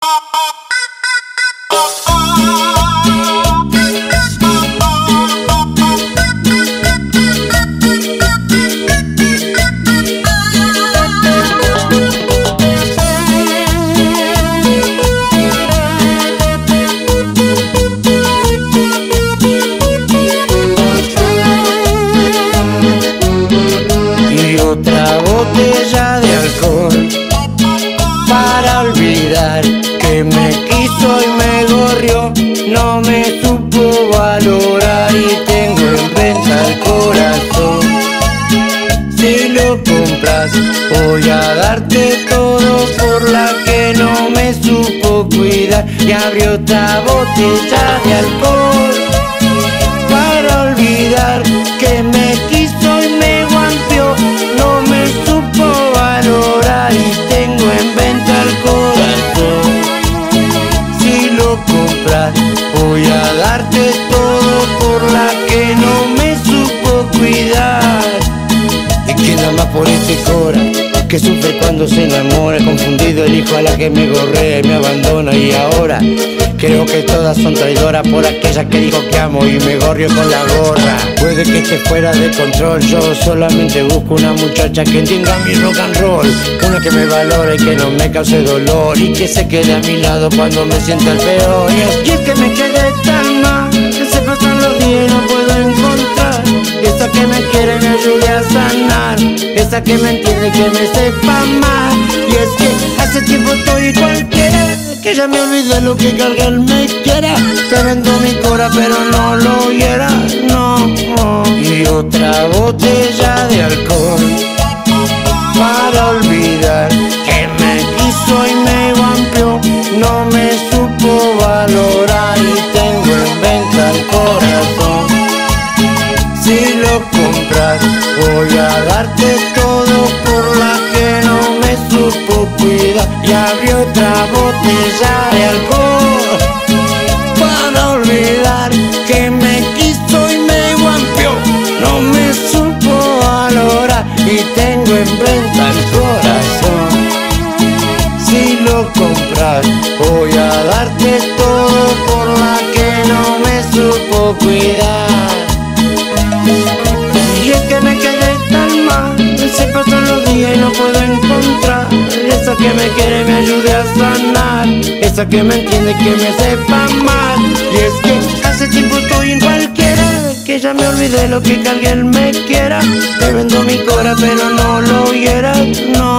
Otra botella de alcohol para olvidar que me quiso y me gorrió, no me supo valorar y tengo en venta el corazón. Si lo compras voy a darte todo por la que no me supo cuidar. Y abrió otra botella de alcohol para olvidar que me quiso y me guampeó, no me supo valorar y tengo en venta el corazón. Si lo compras voy a darte todo por la que no me supo cuidar. Y que nada más por ese cora que sufre cuando se enamora, confundido elijo a la que me gorrea y me abandona. Y ahora creo que todas son traidoras por aquella que dijo que amo y me gorrió con la gorra. Puede que esté fuera de control, yo solamente busco una muchacha que entienda mi rock and roll, una que me valore y que no me cause dolor y que se quede a mi lado cuando me sienta el peor. Y es que me quedé tan mal, que se pasan los días y no puedo encontrar esa que me quiere y me ayude a sanar, esa que me entiende y que me sepa más. Y es que hace tiempo estoy cualquiera, que ya me olvidé lo que carga él me quiera. Te vendo mi cora pero no lo hiera, no. Y otra botella de alcohol para olvidar que me quiso y me guampeó, no me supo valorar y tengo en venta el corazón. Si lo compras voy a darte todo por la que no me supo cuidar. Y abrió otra botella de alcohol para olvidar que me quiso y me guampeó, no me supo valorar y tengo en venta el corazón. Si lo compras voy a darte todo por la que no me supo cuidar. Y es que me quedé tan mal, se pasan los días y no puedo encontrar esa que me quiere y me ayude a sanar, esa que me entiende y que me sepa mal. Y es que hace tiempo estoy en cualquiera, que ya me olvidé lo que alguien me quiera. Te vendo mi cora pero no lo hieras, no.